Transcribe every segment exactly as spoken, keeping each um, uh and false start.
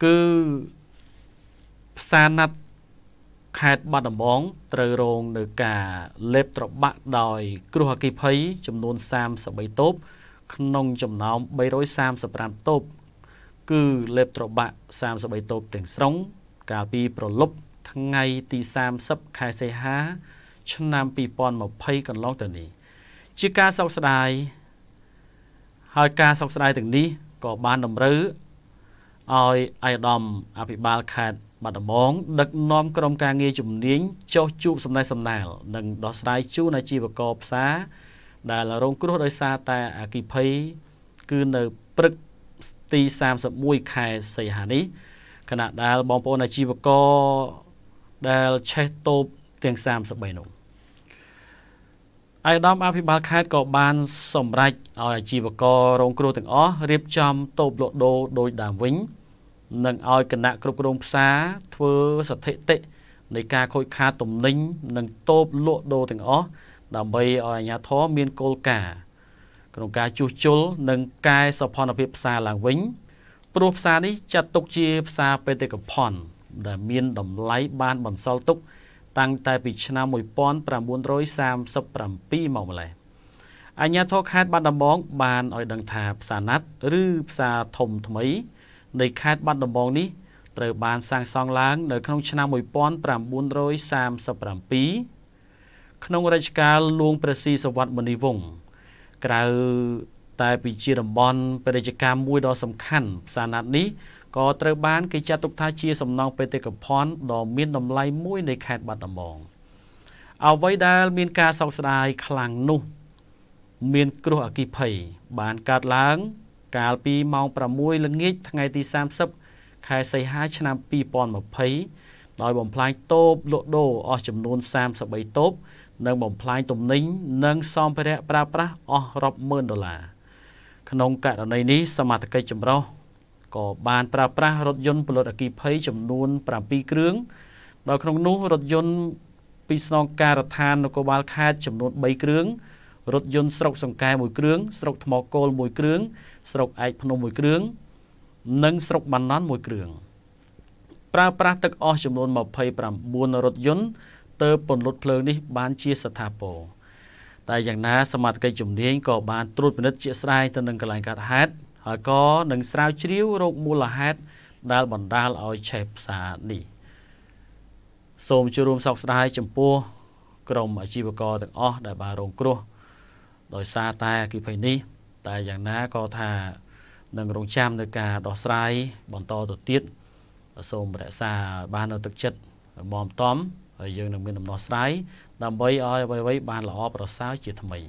គឺផ្សារណាត់ខេត្តបាត់ដំបងត្រូវរងនឹងការលេបត្របាក់ដោយគ្រោះអគ្គិភ័យចំនួនសាមសិបបីតូបក្នុងចំណោមបីរយសាមសិបប្រាំតូបគឺលេបត្របាក់សាមសិបបីតូបទាំងស្រុងកាលពីប្រលប់ថ្ងៃទីសាមសិបខែសីហាឆ្នាំពីរពាន់ម្ភៃកន្លងទៅនេះជាការសោកស្ដាយហើយការសោកស្ដាយទាំងនេះក៏បានតម្រូវឲ្យអាយដាមអភិបាលខេត្តបាត់ដំបងដឹកនាំក្រុមការងារជំនាញចុះជួបសំណេះសំណាលនិងដោះស្រាយជូនអាជីវករផ្សារដែលរងគ្រោះដោយសារតែអគ្គិភ័យគឺនៅព្រឹកទីសាមសិបមួយខែសីហានេះខណៈដែលបងប្អូនអាជីវករដែលឆេះតូបទាំងសាមសិបបីនោះអាយដាមអភិបាលខេត្តក៏បានសម្រេចឲ្យអាជីវកររងគ្រោះទាំងអស់រៀបចំតូបលក់ដូរដោយដើមវិញនិងឲ្យគណៈគ្រប់គ្រងផ្សារធ្វើស្ថិតិនៃការខូចខាតទំនិញនិងតូបលក់ដូរទាំងអស់ដើម្បីឲ្យអាជ្ញាធរមានគោលការណ៍ក្នុងការជួសជុលនិងកែសោភ័ណភាពផ្សារឡើងវិញព្រោះផ្សារនេះចាត់ទុកជាផ្សារបេតិកភណ្ឌដែលមានតម្លៃបានបន្សល់ទុកតាំងតែពីឆ្នាំមួយពាន់ប្រាំបួនរយសាមសិបប្រាំពីរមកម្លេះអាជ្ញាធរខេត្តបាត់ដំបងបានឲ្យដឹងថាផ្សារណាត់ឬផ្សារធំថ្មីនៃខេត្តបាត់ដំបងនេះត្រូវបានសាងសង់ឡើងនៅក្នុងឆ្នាំមួយពាន់ប្រាំបួនរយសាមសិបប្រាំពីរក្នុងរជ្ជកាលលួងព្រះស៊ីសុវត្ថិមុនីវង្សក្រៅតែពីជាតំបន់ពាណិជ្ជកម្មមួយដ៏សំខាន់ផ្សារណាត់នេះក៏ត្រូវបានគេចាត់ទុកថាជាសំណង់បេតិកភណ្ឌដ៏មានតម្លៃមួយនៃខេត្តបាត់ដំបងអ្វីដែលមានការសោកស្ដាយខ្លាំងនោះមានគ្រោះអគ្គិភ័យបានកើតឡើងកាលពីម៉ោងប្រាំមួយល្ងាចថ្ងៃទីសាមសិបខែសីហាឆ្នាំពីរពាន់ម្ភៃដោយបំផ្លាញតូបលក់ដូរអស់ចំនួនសាមសិបបីតូបនិងបំផ្លាញទំនិញនិងសម្ភារៈប្រើប្រាស់អស់រាប់ម៉ឺនដុល្លារក្នុងករណីនេះសមាជិកចម្រុះក៏បានប្រើប្រាស់រថយន្តផលិតអគ្គិភ័យចំនួនប្រាំពីរគ្រឿងដោយក្នុងនោះរថយន្តពីស្នងការដ្ឋាននគរបាលខេត្តចំនួនបីគ្រឿងរថយន្តស្រុកសង្កែមួយគ្រឿងស្រុកថ្មគោលមួយគ្រឿងស្រុកឯកភ្នំមួយគ្រឿងនិងស្រុកបាណន់មួយគ្រឿងប្រើប្រាស់ទឹកអស់ចំនួនម្ភៃប្រាំបួនរថយន្តទើបពន្លត់ភ្លើងនេះបានជាស្ថាពរតែយ៉ាងណាសមាជិកជំនាញក៏បានត្រួតពិនិត្យជាក់ស្ដែងទៅនឹងកន្លែងកើតហេតុហើយក៏នឹងស្រាវជ្រាវរកមូលហេតុដែលបណ្ដាលឲ្យឆេះផ្សារនេះសូមចូលរួមសោកស្ដាយចំពោះក្រុមអាជីវករទាំងអស់ដែលបានរងគ្រោះដោយសារតែអគ្គិភ័យនេះតែយ៉ាងណាក៏ថានឹងរងចាំនៅការដោះស្រាយបន្តទៅទៀតសូមរក្សាបាននៅទឹកចិត្តបងតំហើយយើងនឹងមានដំណោះស្រាយដើម្បីឲ្យអ្វីៗបានល្អប្រសើរជាថ្មី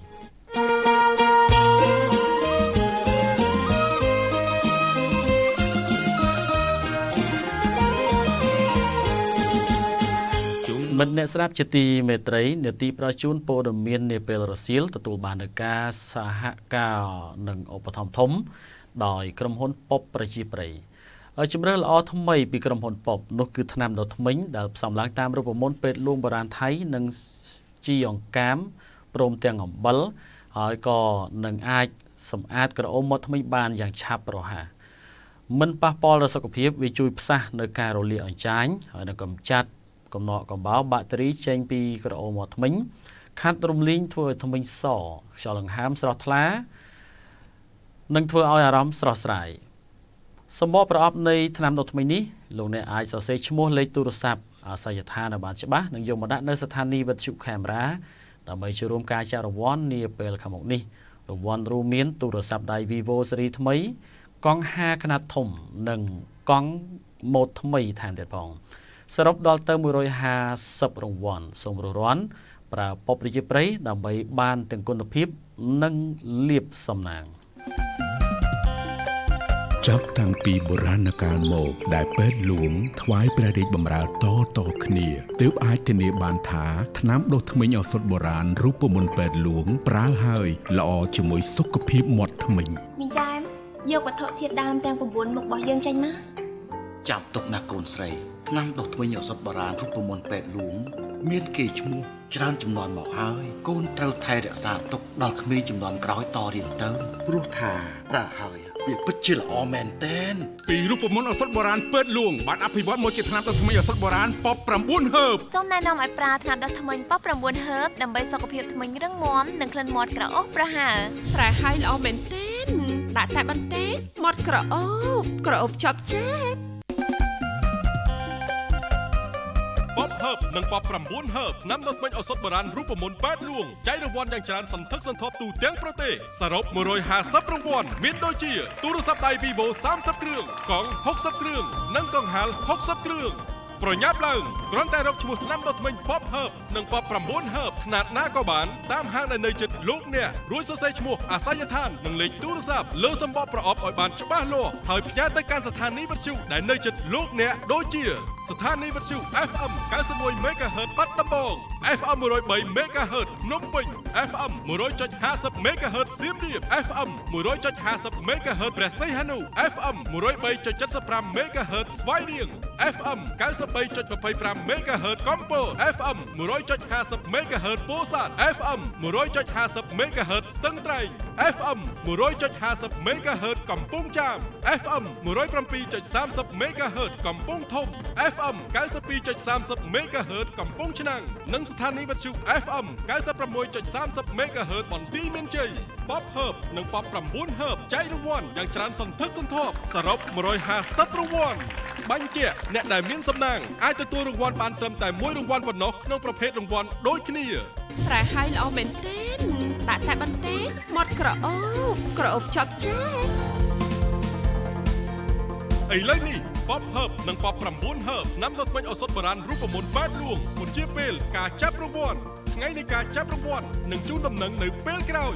មិត្តអ្នកស្ដាប់ជាទីមេត្រីនេតិប្រជូនព័ត៌មាននាពេលរសៀលទទួលបាននូវការសហការនិងឧបត្ថម្ភធំដោយក្រុមហ៊ុនប៉ុបប្រជាប្រិយជំរឿនល្អថ្មីពីក្រុមហ៊ុនប៉ុបនោះគឺថ្នាំដុសធ្មេញដែលផ្សំឡើងតាមរូបមន្តពេទ្យលួងបុរាណថៃនិងជីអង្កាមព្រមទាំងអំបិលហើយក៏នឹងអាចសម្អាតក្រអូបមាត់ធ្មេញបានយ៉ាងឆាប់រហ័សមិនប៉ះពាល់ដល់សុខភាពវាជួយផ្សះនៅការរលាកអញ្ចាញហើយនឹងកម្ចាត់កំណកកំបោរបាក់តេរីចេញពីក្រអូបមាត់ធ្មេញខាត់រំលីងធ្វើឲ្យធ្មេញសខ្យល់ដង្ហើមស្រស់ថ្លានិងធ្វើឲ្យអារម្មណ៍ស្រស់ស្រាយសម្បកប្រអប់នៃថ្នាំដុសធ្មេញនេះលោកអ្នកអាចសរសេរឈ្មោះលេខទូរស័ព្ទអាសយដ្ឋានឲ្យបានច្បាស់និងយកមកដាក់នៅស្ថានីយ៍វិទ្យុខេមរ៉ាដើម្បីចូលរួមការចាក់រង្វាន់នាពេលខាងមុខនេះរង្វាន់រួមមានទូរស័ព្ទដៃ Vivo ស៊េរីថ្មីកង់ហាខ្នាតធំនិងកង់ម៉ូដថ្មីថែមទៀតផងសរុបដល់ទៅមួយរយហាសិបរង្វាន់សូមរស់រាន់ប្រើប៉ុបប្រជាប្រិយដើម្បីបានទាំងគុណភាពនិងលាភសំណាងចាប់តាំងពីបុរាណកាលមកដែលពេទ្យលួងថ្វាយព្រះរាជបម្រើតតគ្នាទើបអាចធានាបានថាថ្នាំដុសធ្មេញឱសថបុរាណរូបមន្តពេទ្យលួងប្រើហើយល្អជាមួយសុខភាពមាត់ធ្មេញមីងចែមយកវត្ថុធាតុដើមទាំង៩មុខរបស់យើងចេញមកចាំទុកណាកូនស្រីថ្នាំដុសធ្មេញឱសថបុរាណរូបមន្តពេទ្យលួងមានគេឈ្មោះច្រើនចំនួនមកហើយកូនត្រូវថែរក្សាទុកដល់ក្មេងចំនួនក្រោយតរៀងទៅព្រោះថាប្រើហើយវាពិតជាល្អមែនទែនពីរូបមន្តឱសថបុរាណពេទ្យលួងបានអភិវឌ្ឍមកជាថ្នាំដុសធ្មេញឱសថបុរាណប៉ប9ហឺបសូមណែនាំឲ្យប្រើថ្នាំដុសធ្មេញប៉ប9ហឺបដើម្បីសុខភាពធ្មេញរឹងមាំនិងក្លិនមាត់ក្រអូបប្រហើរប្រែហើយល្អមែនទែនដាក់តែបន្តិចមាត់ក្រអូបក្រអូបជាប់ចាក់ប៉បហឺបនិងប៉ប9ហឺបថ្នាំដុសធ្មេញឱសថបុរាណរូបមន្តពេទ្យលួងចែករង្វាន់យ៉ាងច្រើនសន្ធឹកសន្ធាប់ទូទាំងប្រទេសសរុបមួយរយហាសិបរង្វាន់មានដូចជាទូរស័ព្ទដៃ Vivo សាមសិបគ្រឿងកង់ហុកសិបគ្រឿងនិងកង្ហាលហុកសិបគ្រឿងប្រញាប់ឡើងគ្រាន់តែរកឈ្មោះថ្នាំដុសធ្មេញប៉បហឺបនិងប៉ប9ហឺបខ្នាតណាក៏បានតាមហាងដែលនៅជិតលោកអ្នករួចសរសេរឈ្មោះអាសយដ្ឋាននិងលេខទូរស័ព្ទលើសម្បកប្រអប់ឲ្យបានច្បាស់លាស់ហើយផ្ញើទៅកាន់ស្ថានីយ៍វិទ្យុដែលនៅជិតលោកអ្នកដូចជាស្ថានីយ៍វិទ្យុ เอฟ เอ็ม เก้าสิบเอ็ด เมกะเฮิรตซ์ បាត់ដំបង เอฟ เอ็ม หนึ่งร้อยสาม เมกะเฮิรตซ์ ភ្នំពេញ เอฟ เอ็ม หนึ่งร้อยจุดห้าสิบ เมกะเฮิรตซ์ សៀមរាប เอฟ เอ็ม หนึ่งร้อยจุดห้าสิบ เมกะเฮิรตซ์ ព្រះសីហនុ เอฟ เอ็ม หนึ่งร้อยสามจุดเจ็ดสิบห้า เมกะเฮิรตซ์ ស្វាយរៀង เอฟ เอ็ม เก้าสิบสามจุดยี่สิบห้า เมกะเฮิรตซ์ កំពត เอฟ เอ็ม หนึ่งร้อยจุดห้าสิบ เมกะเฮิรตซ์ ពោធិ៍សាត់ เอฟ เอ็ม หนึ่งร้อยจุดห้าสิบ เมกะเฮิรตซ์ ស្ទឹងត្រែង เอฟ เอ็ม หนึ่งร้อยจุดห้าสิบ เมกะเฮิรตซ์ កំពង់ចាម เอฟ เอ็ม หนึ่งร้อยเจ็ดจุดสามสิบ เมกะเฮิรตซ์ កំពង់ធំ เอฟ เอ็ม เก้าสิบสองจุดสามสิบ เมกะเฮิรตซ์ កំពង់ឆ្នាំងនិងស្ថានីយ៍វិទ្យុ เอฟ เอ็ม เก้าสิบหกจุดสามสิบ เมกะเฮิรตซ์ បន្ទាយមានជ័យប៉បហឺបនិងប៉ប9ហឺបចែករង្វាន់យ៉ាងច្រើនសន្ធឹកសន្ធាប់សរុបមួយរយហាសិបរង្វាន់បាញ់ជាអ្នកដែលមានសំណាងអាចទទួលរង្វាន់បានត្រឹមតែមួយរង្វាន់ប៉ុណ្ណោះក្នុងប្រភេទរង្វាន់ដូចគ្នាប្រែហើយល្អមែនទែនដាក់តែបន្តិចមាត់ក្រអូបក្រអូបជាប់ចាក់ឥឡូវនេះប៉បហឺបនិងប៉ប9ហឺបថ្នាំដុសធ្មេញឱសថបុរាណរូបមន្តបែបលួងមុនជាពេលការចាប់រង្វាន់ថ្ងៃនៃការចាប់រង្វាន់នឹងជូនដំណឹងនៅពេលក្រោយ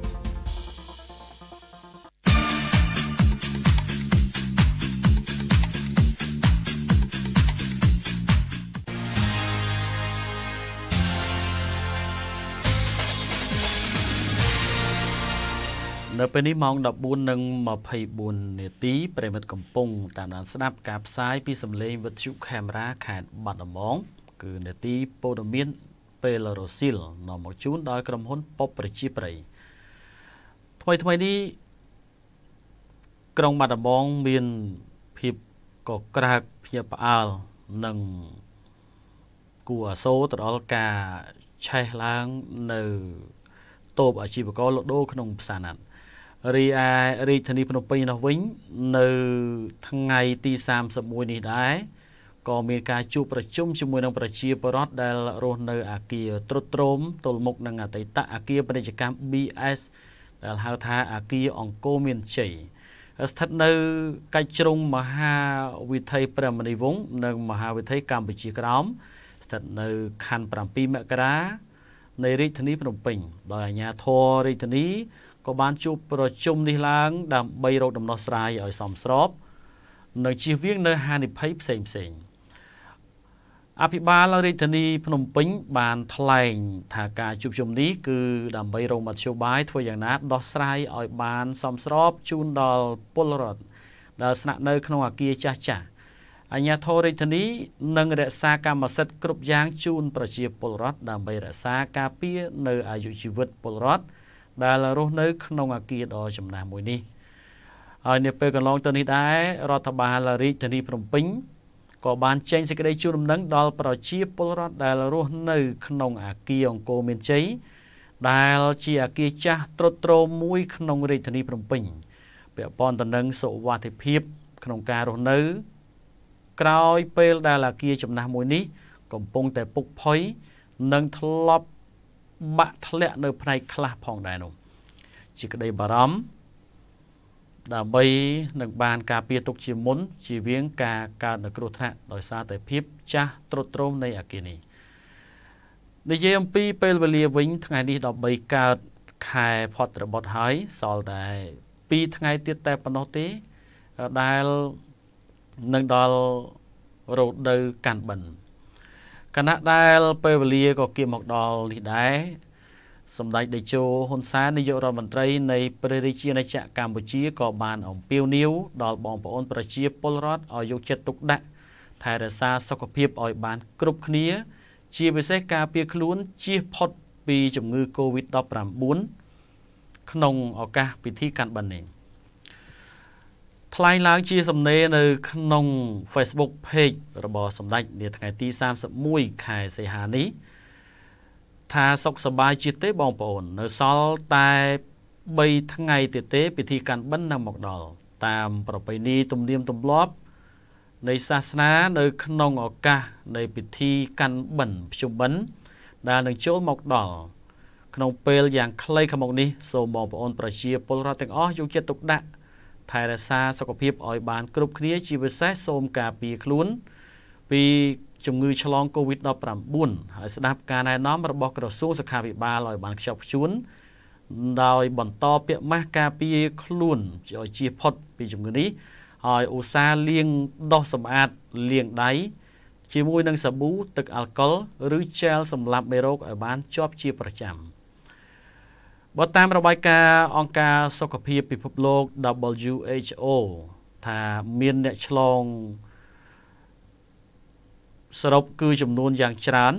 នៅពេលនេះម៉ោង ដប់បួន និង ម្ភៃបួន នាទីប្រិមិត្តកំពុងតាមដានស្ដាប់ការផ្សាយពីសំឡេងវិទ្យុខេមរ៉ាខេត្តបាត់ដំបងគឺនាទីព័ត៌មានពេលរសៀលនាំមកជូនដោយក្រុមហ៊ុនប៉ុបប្រជាប្រិយថ្មីថ្មីនេះក្រុងបាត់ដំបងមានភាពកក្រើកភ្ញាក់ផ្អើលនិងគួរអាសូរទៅដល់ការឆេះឡើងនៅតូបអាជីវករលក់ដូរក្នុងផ្សារណាត់រីឯរាជធានីភ្នំពេញនោះវិញនៅថ្ងៃទីសាមសិបមួយនេះដែរក៏មានការជួបប្រជុំជាមួយនឹងប្រជាពលរដ្ឋដែលរស់នៅអាគារត្រុតត្រោមទល់មុខនឹងអតីតអាគារពាណិជ្ជកម្ម ប៊ី អេស ដែលហៅថាអាគារអង្គរមានជ័យស្ថិតនៅកិច្ចជ្រុងមហាវិថីព្រះមុនីវង្សនិងមហាវិថីកម្ពុជាក្រោមស្ថិតនៅខណ្ឌប្រាំពីរមករានៃរាជធានីភ្នំពេញដោយអាជ្ញាធររាជធានីក៏បានជួបប្រជុំនេះឡើងដើម្បីរកដំណោះស្រាយឲ្យសមស្របនិងជៀសវាងនៅហានិភ័យផ្សេងផ្សេងអភិបាលរាជធានីភ្នំពេញបានថ្លែងថាការជួបជុំនេះគឺដើម្បីរកមធ្យោបាយធ្វើយ៉ាងណាដោះស្រាយឲ្យបានសមស្របជូនដល់ពលរដ្ឋដែលស្នាក់នៅក្នុងអាគារចាស់ចាស់អាជ្ញាធររាជធានីនឹងរក្សាកម្មសិទ្ធិគ្រប់យ៉ាងជូនប្រជាពលរដ្ឋដើម្បីរក្សាការពារនៅអាយុជីវិតពលរដ្ឋដែលរស់នៅក្នុងអាគារដ៏ចំណាស់មួយនេះហើយនៅពេលកន្លងទៅនេះដែររដ្ឋបាលរាជធានីភ្នំពេញក៏បានចេញសេចក្តីជូនដំណឹងដល់ប្រជាពលរដ្ឋដែលរស់នៅក្នុងអាគារអង្គរមានជ័យដែលជាអាគារចាស់ត្រុតត្រោមមួយក្នុងរាជធានីភ្នំពេញពាក់ព័ន្ធទៅនឹងសុវត្ថិភាពក្នុងការរស់នៅក្រោយពេលដែលអាគារចំណាស់មួយនេះកំពុងតែពុកផុយនិងធ្លាប់បាក់ធ្លាក់នៅផ្នែកខ្លះផងដែរនោះជាក្តីបារម្ភដើម្បីនឹងបានការពារទុកជាមុនជៀសវាងការកើតនៅគ្រោះថ្នាក់ដោយសារតែភាពចាស់ត្រុតត្រោមនៃអាគារនេះនិយាយអំពីពេលវេលាវិញថ្ងៃនេះដប់បីកើតខែផុតត្របុត្រហើយសល់តែពីរថ្ងៃទៀតតែប៉ុណ្ណោះទេដែលនឹងដល់រដូវកាន់បិណ្ឌគណៈដែលពេលវេលាក៏គៀបមកដល់នេះដែរសម្ដេចតេជោហ៊ុនសែននាយករដ្ឋមន្ត្រីនៃព្រះរាជាណាចក្រកម្ពុជាក៏បានអំពាវនាវដល់បងប្អូនប្រជាពលរដ្ឋឲ្យយកចិត្តទុកដាក់ថែរក្សាសុខភាពឲ្យបានគ្រប់គ្នាជាពិសេសការពារខ្លួនជៀសផុតពីជំងឺ កូវីដ ដប់ប្រាំបួន ក្នុងឱកាសពិធីកាន់បិណ្ឌនេះថ្លែងឡើងជាសំណេរនៅក្នុង Facebook Page របស់សម្ដេចនាថ្ងៃទីសាមសិបមួយខែសីហានេះថាសុខសប្បាយជាតិទេបងប្អូននៅសល់តែបីថ្ងៃទៀតទេពិធីកាន់បិណ្ឌនឹងមកដល់តាមប្រពៃណីទំនៀមទម្លាប់នៃសាសនានៅក្នុងឱកាសនៃពិធីកាន់បិណ្ឌភ្ជុំបិណ្ឌដែលនឹងចូលមកដល់ក្នុងពេលយ៉ាងខ្លីខាងមុខនេះសូមបងប្អូនប្រជាពលរដ្ឋទាំងអស់យកចិត្តទុកដាក់ថែរក្សាសុខភាពឲ្យបានគ្រប់គ្នាជាពិសេសសូមការពារខ្លួនពីជំងឺឆ្លង COVID ដប់ប្រាំបួន ហើយស្ដាប់ការណែនាំរបស់ក្រសួងសុខាភិបាលឲ្យបានខ្ជាប់ខ្ជួនដោយបន្តពាក្យម៉ាស់ការពារខ្លួនឲ្យជៀសផុតពីជំងឺនេះហើយឧស្សាហ៍លាងដុសសម្អាតលាងដៃជាមួយនឹងសាប៊ូទឹកអាល់កុលឬជែលសម្លាប់មេរោគឲ្យបានជាប់ជាប្រចាំបើតាមរបាយការណ៍អង្គការសុខភាពពិភពលោក W H O ថាមានអ្នកឆ្លងសរុបគឺចំនួនយ៉ាងច្រើន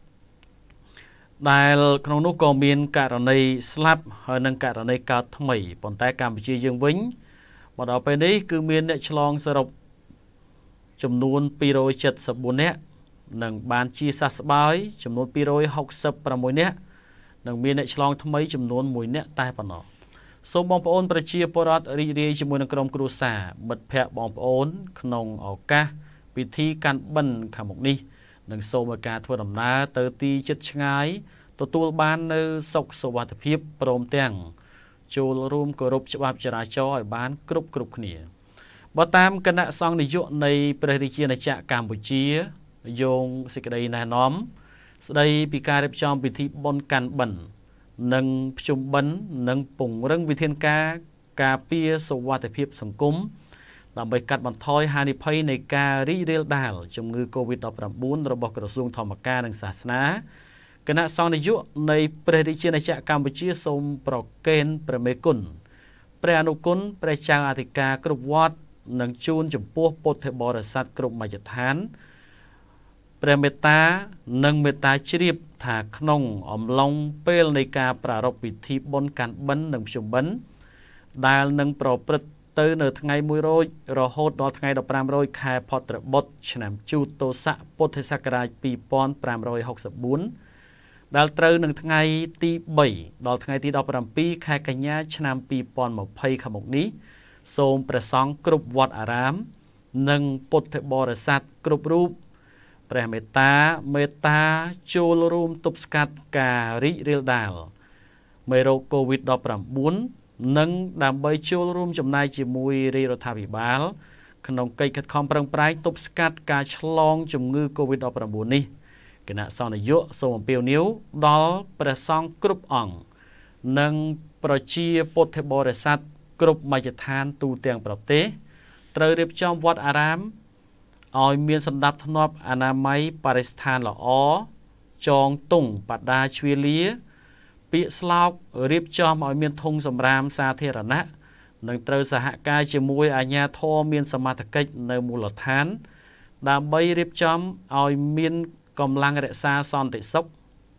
ដែលក្នុងនោះក៏មានករណីស្លាប់ហើយនិងករណីកើតថ្មីប៉ុន្តែកម្ពុជាយើងវិញមកដល់ពេលនេះគឺមានអ្នកឆ្លងសរុបចំនួនពីររយเจ็ดสิบสี่នាក់និងបានជាសះស្បើយចំនួនពីររយหกสิบหกនាក់និងមានអ្នកឆ្លងថ្មីចំនួនមួយនាក់តែប៉ុណ្ណោះសូមបងប្អូនប្រជាពលរដ្ឋរីករាយជាមួយនឹងក្រុមគ្រួសារមិត្តភ័ក្តិបងប្អូនក្នុងឱកាសពិធីកាន់បិណ្ឌខាងមុខនេះនិងសូមឲ្យការធ្វើដំណើរទៅទីជិតឆ្ងាយទទួលបាននៅសុខសុវត្ថិភាពព្រមទាំងចូលរួមគោរពច្បាប់ចរាចរណ៍ឲ្យបានគ្រប់គ្រប់គ្នាបើតាមគណៈសង្ឃនាយកនៃព្រះរាជាណាចក្រកម្ពុជាយោងសេចក្តីណែនាំស្តីពីការរៀបចំពិធីបុណ្យកាន់បិណ្ឌនិងភ្ជុំបិណ្ឌនិងពង្រឹងវិធានការការពារសុវត្ថិភាពសង្គមដើម្បីកាត់បន្ថយហានិភ័យនៃការរីករាលដាលជំងឺ COVID ដប់ប្រាំបួន របស់ក្រសួងធម្មការនិងសាសនាគណៈសង្ឃនាយកនៃព្រះរាជាណាចក្រកម្ពុជាសូមប្រគេនព្រះមេគុណព្រះអនុគុណព្រះចៅអធិការគ្រប់វត្តនិងជូនចំពោះពុទ្ធបរិស័ទគ្រប់មជ្ឈដ្ឋានព្រះមេត្តានិងមេត្តាជ្រាបថាក្នុងអំឡុងពេលនៃការប្រារព្ធពិធីបុណ្យកាន់បិណ្ឌនិងភ្ជុំបិណ្ឌដែលនឹងប្រព្រឹត្តទៅនៅថ្ងៃមួយរោចរហូតដល់ថ្ងៃដប់ប្រាំរយខែផុតត្របុត្រឆ្នាំជូតទស័កពុទ្ធសករាជពីរពាន់ប្រាំរយហកសិបបួនដែលត្រូវនឹងថ្ងៃទីបីដល់ថ្ងៃទីដប់ប្រាំពីរខែកញ្ញាឆ្នាំពីរពាន់ម្ភៃខាងមុខនេះសូមព្រះសង្ឃគ្រប់វត្តអារាមនិងពុទ្ធបរិស័ទគ្រប់រូបព្រះមេត្តាមេត្តាចូលរួមទប់ស្កាត់ការរីករាលដាលមេរោគ COVID ដប់ប្រាំបួន និងដើម្បីចូលរួមចំណែកជាមួយរាជរដ្ឋាភិបាលក្នុងកិច្ចខិតខំប្រឹងប្រែងទប់ស្កាត់ការឆ្លងជំងឺ COVID ដប់ប្រាំបួន នេះគណៈសង្ឃនាយកសូមអំពាវនាវដល់ព្រះសង្ឃគ្រប់អង្គនិងប្រជាពុទ្ធបរិស័ទគ្រប់មជ្ឈដ្ឋានទូទាំងប្រទេសត្រូវរៀបចំវត្តអារាមឲ្យមានសណ្ដាប់ធ្នាប់អនាម័យបរិស្ថានល្អចងទង់បដាជ្វាលាពាក្យស្លោករៀបចំឲ្យមានធុងសម្រាមសាធារណៈនិងត្រូវសហការជាមួយអាជ្ញាធរមានសមត្ថកិច្ចនៅមូលដ្ឋានដើម្បីរៀបចំឲ្យមានកម្លាំងរក្សាសន្តិសុខ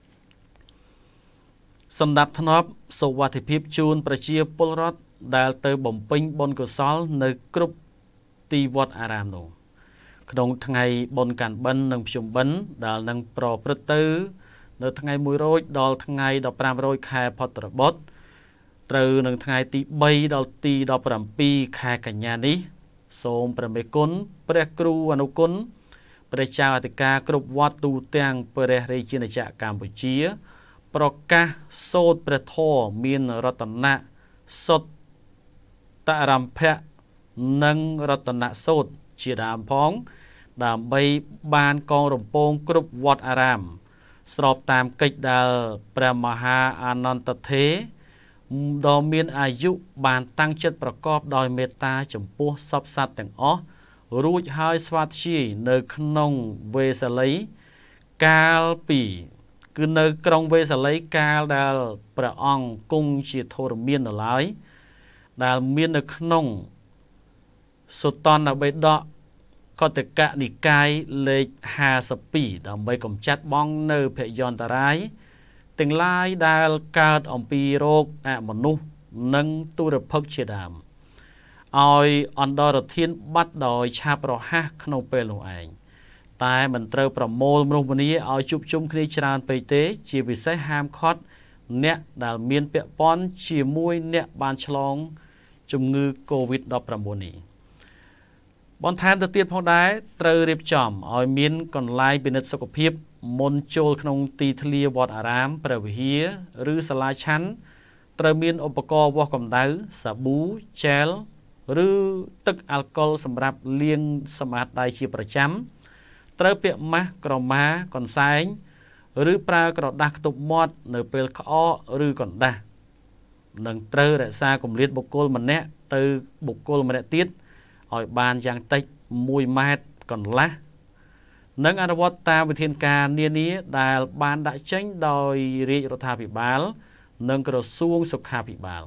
សណ្ដាប់ធ្នាប់សុវត្ថិភាពជូនប្រជាពលរដ្ឋដែលទៅបំពេញបុណ្យកុសលនៅគ្រប់ទីវត្តអារាមនោះក្នុងថ្ងៃបុណ្យកាន់បិណ្ឌនិងភ្ជុំបិណ្ឌដែលនឹងប្រព្រឹត្តទៅនៅថ្ងៃមួយរោចដល់ថ្ងៃដប់ប្រាំរយខែផុតត្របុត្រត្រូវនឹងថ្ងៃទីបីដល់ទីដប់ប្រាំពីរខែកញ្ញានេះសូមព្រះមេគុណព្រះគ្រូអនុគុណព្រះចៅអធិការគ្រប់វត្តទូទាំងព្រះរាជាណាចក្រកម្ពុជាប្រកាសសូត្រព្រះធម៌មានរតនៈសុត្តតរម្ភៈនិងរតនៈសូត្រជាដើមផងដើម្បីបានកងរំពងគ្រប់វត្តអារាមស្របតាមកិច្ចដែលព្រះមហាអានន្ទថេរដ៏មានអាយុបានតាំងចិត្តប្រកបដោយមេត្តាចំពោះសពសត្វទាំងអស់រួចហើយស្វាធ្យាយនៅក្នុងវេសាលីកាលពីគឺនៅក្រុងវេសាលីកាលដែលព្រះអង្គគង់ជាធរមាននៅឡើយដែលមាននៅក្នុងសុតនបិដកកតកនិកាយលេខห้าสิบពីរដើម្បីកម្ចាត់បងនៅភយន្តរាយទាំងឡាយដែលកើតអំពីរោគអមនុស្សនិងទុរភិក្សជាដើមឲ្យអន្តរធានបាត់ដោយឆាប់រហ័សក្នុងពេលនោះឯងតែមិនត្រូវប្រមូលមនុស្សម្នាឲ្យជួបជុំគ្នាច្រើនពេកទេជាពិសេសហាមឃាត់អ្នកដែលមានពាក់ព័ន្ធជាមួយអ្នកបានឆ្លងជំងឺ កូវីដ ដប់ប្រាំបួន នេះបន្ថែមទៅទៀតផងដែរត្រូវរៀបចំឲ្យមានកន្លែងពិនិត្យសុខភាពមុនចូលក្នុងទីធ្លាវត្តអារាមព្រះវិហារឬសាលាឆាន់ត្រូវមានឧបករណ៍វាស់កម្ដៅសាប៊ូជែលឬទឹកអាល់កុលសម្រាប់លាងសម្អាតដៃជាប្រចាំត្រូវពាក់ម៉ាស់ក្រមាកន្សែងឬប្រើក្រដាសខ្ទប់មាត់នៅពេលក្អកឬកណ្ដាស់និងត្រូវរក្សាគម្លាតបុគ្គលម្នាក់ទៅបុគ្គលម្នាក់ទៀតឲ្យបានយ៉ាងតិចមួយម៉ែត្រកន្លះនិងអនុវត្តតាមវិធានការនានាដែលបានដាក់ចេញដោយរាជរដ្ឋាភិបាលនិងក្រសួងសុខាភិបាល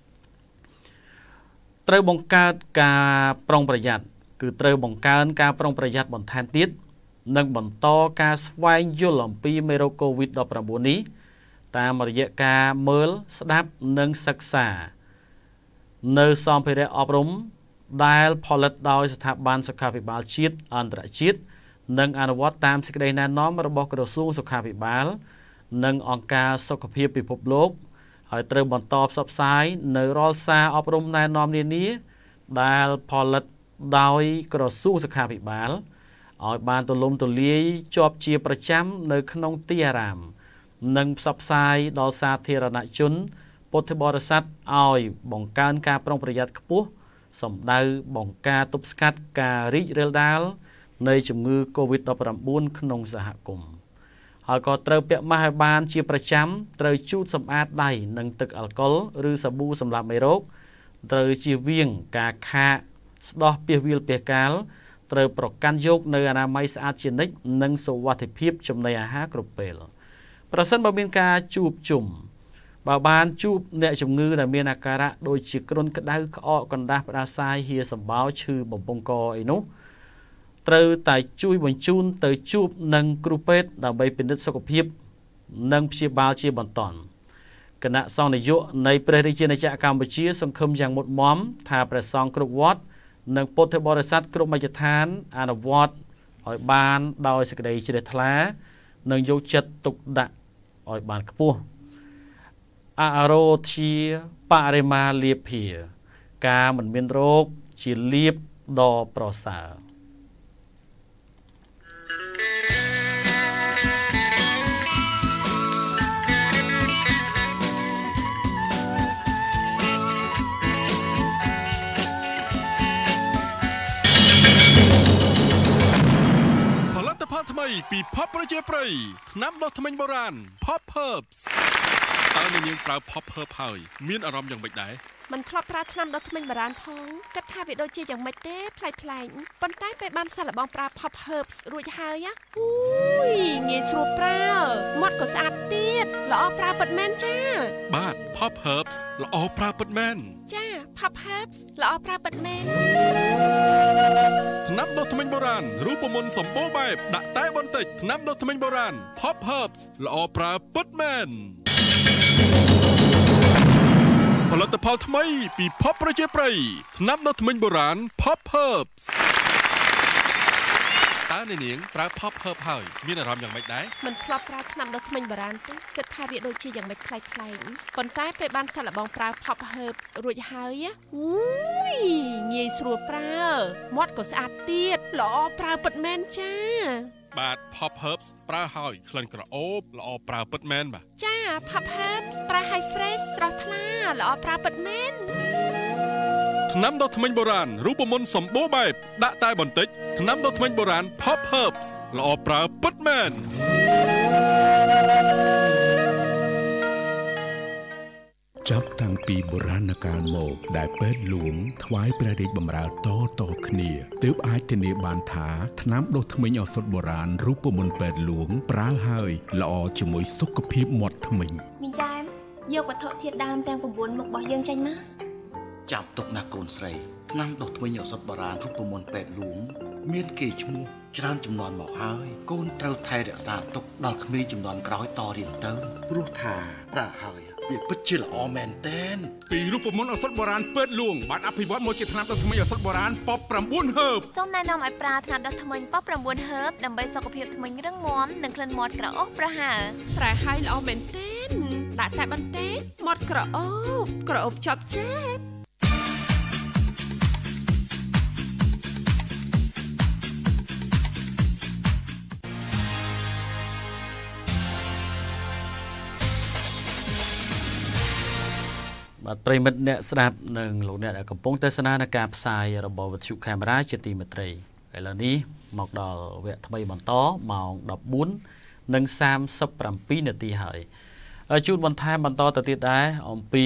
ត្រូវបង្កើតការប្រុងប្រយ័ត្នគឺត្រូវបង្កើនការប្រុងប្រយ័ត្នបន្ថែមទៀតនិងបន្តការស្វែងយល់អំពីមេរោគ កូវីដ ដប់ប្រាំបួន នេះតាមរយៈការមើលស្ដាប់និងសិក្សានៅសម្ភារៈអប់រំដែលផលិតដោយស្ថាប័នសុខាភិបាលជាតិអន្តរជាតិនិងអនុវត្តតាមសេចក្តីណែនាំរបស់ក្រសួងសុខាភិបាលនិងអង្គការសុខភាពពិភពលោកហើយត្រូវបន្តផ្សព្វផ្សាយនៅរាល់សារអប់រំណែនាំនានាដែលផលិតដោយក្រសួងសុខាភិបាលឲ្យបានទូលំទូលាយជាប់ជាប្រចាំនៅក្នុងទីអារាមនិងផ្សព្វផ្សាយដល់សាធារណជនពុទ្ធបរិស័ទឲ្យបង្កើនការប្រុងប្រយ័ត្នខ្ពស់សម្ដៅបង្ការទប់ស្កាត់ការរីករាលដាលនៃជំងឺ កូវីដ ដប់ប្រាំបួន ក្នុងសហគមន៍ហើយក៏ត្រូវពាក់ម៉ាស់ឲ្យបានជាប្រចាំត្រូវជូតសម្អាតដៃនឹងទឹកអាល់កុលឬសាប៊ូសម្រាប់មេរោគត្រូវជៀសវាងការខាកស្ដោះពាសវាលពាសកាលត្រូវប្រកាន់យកនៅអនាម័យស្អាតជានិច្ចនិងសុវត្ថិភាពចំណីអាហារគ្រប់ពេលប្រសិនបើមានការជួបជុំបើបានជួបអ្នកជំងឺដែលមានអាការៈដូចជាគ្រុនក្តៅក្អកកណ្ដាស់ផ្ដាសាយហៀសម្បោរឈឺបំពង់កអីនោះត្រូវតែជួយបញ្ជូនទៅជួបនឹងគ្រូពេទ្យដើម្បីពិនិត្យសុខភាពនិងព្យាបាលជាបន្តគណៈសង្ឃនាយកនៃព្រះរាជាណាចក្រកម្ពុជាសង្ឃឹមយ៉ាងមុតមមថាព្រះសង្ឃគ្រប់វត្តនិងពុទ្ធបរិស័ទគ្រប់មជ្ឈដ្ឋានអនុវត្តឲ្យបានដោយសេចក្តីជ្រះថ្លានិងយកចិត្តទុកដាក់ឲ្យបានខ្ពស់អរោធាបរិមាលាភាការមិនមានរោគជាលាភដ៏ប្រសើរថ្មីពី Pop ប្រជាប្រិយថ្នាំដុសធ្មេញបុរាណ Pop Herbs តើអ្នកនាងប្រើ Pop Herb ហើយមានអារម្មណ៍យ៉ាងម៉េចដែរមិនធ្លាប់ប្រើថ្នាំដុសធ្មេញបុរាណផងគិតថាវាដូចជាយ៉ាងម៉េចទេប្លែកៗប៉ុន្តែពេលបានសាកល្បងប្រើ Pop Herbs រួចហើយអូយងាយស្រួលប្រើមាត់ក៏ស្អាតទៀតល្អប្រើពិតមែនចាបាទ Pop Herbs ល្អប្រើពិតមែនចា Pop Herbs ល្អប្រើពិតមែនថ្នាំដុសធ្មេញបុរាណរូបមន្តសម្បូរបែបដាក់តែបន្តិចថ្នាំដុសធ្មេញបុរាណ Pop Herbs ល្អប្រើពិតមែនផលិតផលថ្មីពី Pop ប្រជាប្រិយថ្នាំដុសធ្មេញបុរាណ Pop Herbs តើអ្នកនាងប្រើ Pop Herb ហើយមានអារម្មណ៍យ៉ាងម៉េចដែរមិនធ្លាប់ប្រើថ្នាំដុសធ្មេញបុរាណទេគិតថាវាដូចជាយ៉ាងម៉េចប្លែកៗប៉ុន្តែពេលបានសាកល្បងប្រើ Pop Herbs រួចហើយអូយងាយស្រួលប្រើមាត់ក៏ស្អាតទៀតល្អប្រើពិតមែនចាបាទ Pop Herbs ប្រើហើយក្លិនក្រអូបល្អប្រើពិតមែនបាទចា Pop Herbs ប្រើហើយ fresh ស្រស់ថ្លាល្អប្រើពិតមែនថ្នាំដុសធ្មេញបុរាណរូបមន្តសម្បូរបែបដាក់តែបន្តិចថ្នាំដុសធ្មេញបុរាណ Pop Herbs ល្អប្រើពិតមែនចាប់តាំងពីបុរាណកាលមកដែលពេទ្យលួងថ្វាយព្រះរាជបម្រើតតគ្នាទើបអាចធានាបានថាថ្នាំដុសធ្មេញឱសថបុរាណរូបមន្តពេទ្យលួងប្រើហើយល្អជាមួយសុខភាពមាត់ធ្មេញមីងចាមយកវត្ថុធាតុដើមទាំង៩មុខរបស់យើងចេញមកចាប់ទុកណាកូនស្រីថ្នាំដុសធ្មេញឱសថបុរាណរូបមន្តពេទ្យលួងមានគេឈ្មោះច្រើនចំនួនមកហើយកូនត្រូវថែរក្សាទុកដល់ក្មេងចំនួនក្រោយតរៀងទៅព្រោះថាប្រើហើយវាពិតជាល្អមែនទែនពីរូបមន្តឱសថបុរាណពើតលួងបានអភិវឌ្ឍមកជាថ្នាំដុសធ្មេញឱសថបុរាណប៉ុប9ហឺបសូមណែនាំឲ្យប្រើថ្នាំដុសធ្មេញប៉ុប9ហឺបដើម្បីសុខភាពធ្មេញរឹងមាំនិងក្លិនមាត់ក្រអូបប្រហើរប្រែហើយល្អមែនទែនដាក់តែបន្តិចមាត់ក្រអូបក្រអូបជាប់ចិត្តបាទប្រិមិត្តអ្នកស្ដាប់និងលោកអ្នកដែលកំពុងទស្សនានៅការផ្សាយរបស់វិទ្យុកាមេរ៉ាជាទីមេត្រីឥឡូវនេះមកដល់វគ្គថ្មីបន្តម៉ោង ដប់បួន និងសាមសិបប្រាំពីរ នាទីហើយជូនបន្ថែមបន្តទៅទៀតដែរអំពី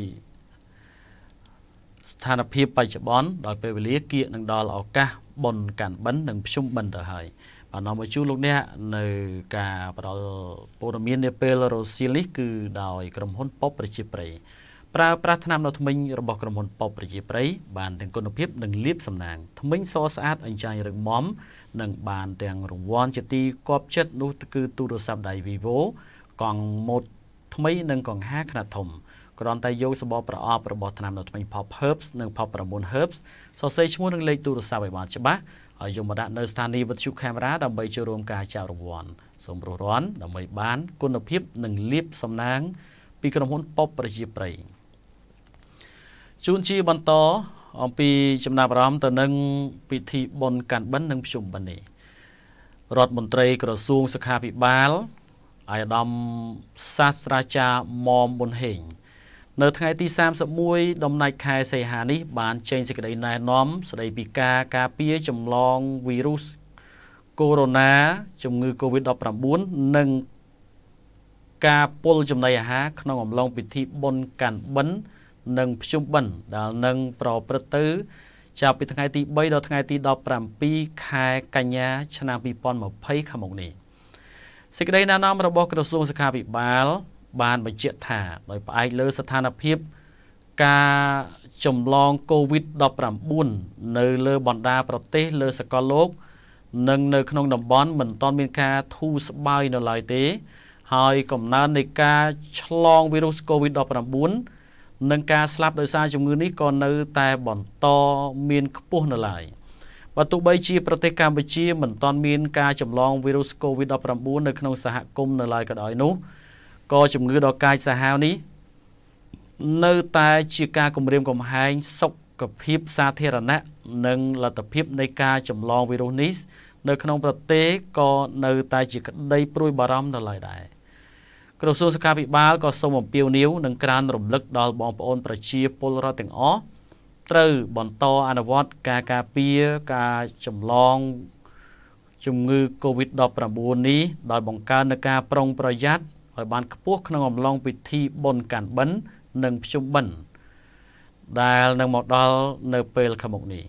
ស្ថានភាពបច្ចុប្បន្នដោយពេលវេលាគៀកនឹងដល់ឱកាសបុណ្យកាន់បិណ្ឌនិងភ្ជុំបិណ្ឌទៅហើយបាទនាំមកជូនលោកអ្នកនៅការផ្ដល់ព័ត៌មាននាពេលរសៀលនេះគឺដោយក្រុមហ៊ុនប៉ុបប្រជាប្រិយប្រើប្រាស់ថ្នាំដុសធ្មេញរបស់ក្រុមហ៊ុនប៉ុបប្រជាប្រិយបានទាំងគុណភាពនិងលាភសំណាងធ្មេញសស្អាតអញ្ចាញរឹងមាំនិងបានទាំងរង្វាន់ជាទីគាប់ចិត្តនោះគឺទូរស័ព្ទដៃ Vivo កង់ម៉ូតថ្មីនិងកង្ហាខ្នាតធំគ្រាន់តែយកសម្បកប្រអប់របស់ថ្នាំដុសធ្មេញ Pop Herbs និង Pop 9 Herbs សរសេរឈ្មោះនិងលេខទូរស័ព្ទឲ្យបានច្បាស់ហើយយកមកដាក់នៅស្ថានីយ៍វិទ្យុកាមេរ៉ាដើម្បីចូលរួមការចែករង្វាន់សូមរស់រាន់ដើម្បីបានគុណភាពនិងលាភសំណាងពីក្រុមហ៊ុនប៉ុបប្រជាប្រិយជួនជាបន្តអំពីចំណាប់អារម្មណ៍ទៅនឹងពិធីបុណ្យកាន់បិណ្ឌនិងភ្ជុំបិណ្ឌនេះរដ្ឋមន្ត្រីក្រសួងសុខាភិបាលអាយដាមសាស្ត្រាចារ្យមុំប៊ុនហេងនៅថ្ងៃទីសាមសិបមួយដំណាច់ខែសីហានេះបានចេញសេចក្តីណែនាំស្តីពីការការពារចម្លងវីរុសកូវីដ ជំងឺ កូវីដ ដប់ប្រាំបួន និងការពុលចំណីអាហារក្នុងអំឡុងពិធីបុណ្យកាន់បិណ្ឌនិងភ្ជុំបិណ្ឌដែលនឹងប្រព្រឹត្តទៅចាប់ពីថ្ងៃទីបីដល់ថ្ងៃទីដប់ប្រាំពីរខែកញ្ញាឆ្នាំពីរពាន់ម្ភៃខាងមុខនេះសេចក្តីណែនាំរបស់ក្រសួងសុខាភិបាលបានបញ្ជាក់ថាដោយផ្អែកលើស្ថានភាពការចម្លងកូវីដ ដប់ប្រាំបួន នៅលើបណ្ដាប្រទេសលើសកលលោកនិងនៅក្នុងតំបន់មិនទាន់មានការធូរស្បើយនៅឡើយទេហើយកំណើននៃការឆ្លងវីរុសកូវីដ ដប់ប្រាំបួន និងការស្លាប់ដោយសារជំងឺនេះក៏នៅតែបន្តមានខ្ពស់នៅឡើយបើទោះបីជាប្រទេសកម្ពុជាមិនទាន់មានការចម្លងវីរុសកូវីដ ដប់ប្រាំបួន នៅក្នុងសហគមន៍នៅឡើយក៏ដោយនោះក៏ជំងឺដ៏កាចសាហាវនេះនៅតែជាការគំរាមកំហែងសុខភាពសាធារណៈនិងលទ្ធភាពនៃការចម្លងវីរុសនេះនៅក្នុងប្រទេសក៏នៅតែជាក្តីព្រួយបារម្ភនៅឡើយដែរក្រសួងសុខាភិបាលក៏សូមអំពាវនាវនិងក្រើនរំលឹកដល់បងប្អូនប្រជាពលរដ្ឋទាំងអស់ត្រូវបន្តអនុវត្តការការពារការចម្លងជំងឺ កូវីដ ដប់ប្រាំបួន នេះដោយបង្កើននូវការប្រុងប្រយ័ត្នឲ្យបានខ្ពស់ក្នុងអំឡុងពិធីបុណ្យកាន់បិណ្ឌនិងភ្ជុំបិណ្ឌដែលនឹងមកដល់នៅពេលខាងមុខនេះ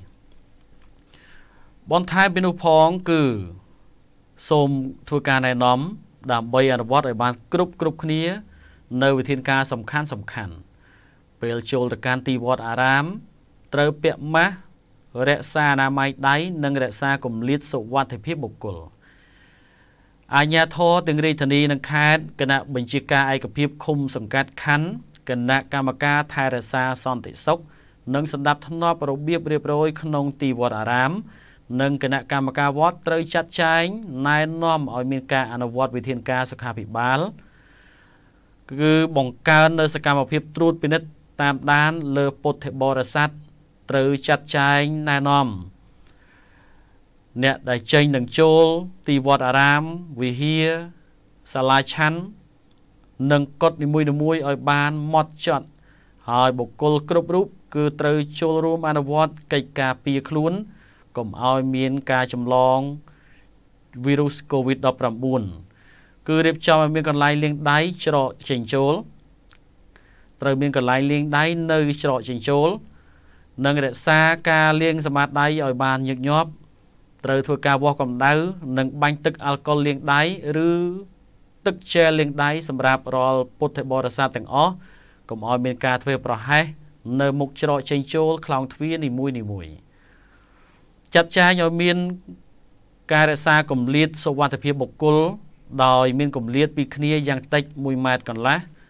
បន្ថែមពីនោះផងគឺសូមធ្វើការណែនាំដើម្បីអនុវត្តឲ្យបានគ្រប់គ្រប់គ្នានៅវិធានការសំខាន់សំខាន់ពេលចូលទៅកាន់ទីវត្តអារាមត្រូវពាក់ម៉ាស់រក្សាអនាម័យដៃនិងរក្សាគម្លាតសុវត្ថិភាពបុគ្គលអាជ្ញាធរទាំងរាជធានីនិងខេត្តគណៈបញ្ជាការឯកភាពឃុំសង្កាត់ខណ្ឌគណៈកម្មការថែរក្សាសន្តិសុខនិងសណ្ដាប់ធ្នាប់របៀបរៀបរយក្នុងទីវត្តអារាមនិងគណៈកម្មការវត្តត្រូវចាត់ចែងណែនាំឲ្យមានការអនុវត្តវិធានការសុខាភិបាលគឺបង្កើននៅសកម្មភាពត្រួតពិនិត្យតាមដានលើពុទ្ធបរិស័ទត្រូវចាត់ចែងណែនាំអ្នកដែលចេញនឹងចូលទីវត្តអារាមវិហារសាលាឆាន់និងកុដិនីមួយៗឲ្យបានម៉ត់ចត់ហើយបុគ្គលគ្រប់រូបគឺត្រូវចូលរួមអនុវត្តកិច្ចការពារខ្លួនកុំឲ្យមានការចម្លងវីរុសកូវីដ ដប់ប្រាំបួន គឺរៀបចំឲ្យមានកន្លែងលាងដៃច្រកចេញចូលត្រូវមានកន្លែងលាងដៃនៅច្រកចេញចូលនិងរក្សាការលាងសម្អាតដៃឲ្យបានញឹកញាប់ត្រូវធ្វើការវាស់កម្ដៅនិងបាញ់ទឹកអាល់កុលលាងដៃឬទឹកជែលលាងដៃសម្រាប់រាល់ពុទ្ធបរិស័ទទាំងអស់កុំឲ្យមានការធ្វើប្រហែសនៅមុខច្រកចេញចូលខ្លោងទ្វារនីមួយៗចាត់ចែងឲ្យមានការរក្សាគម្លាតសុវត្ថិភាពបុគ្គលដោយមានគម្លាតពីគ្នាយ៉ាងតិចមួយម៉ែត្រកន្លះ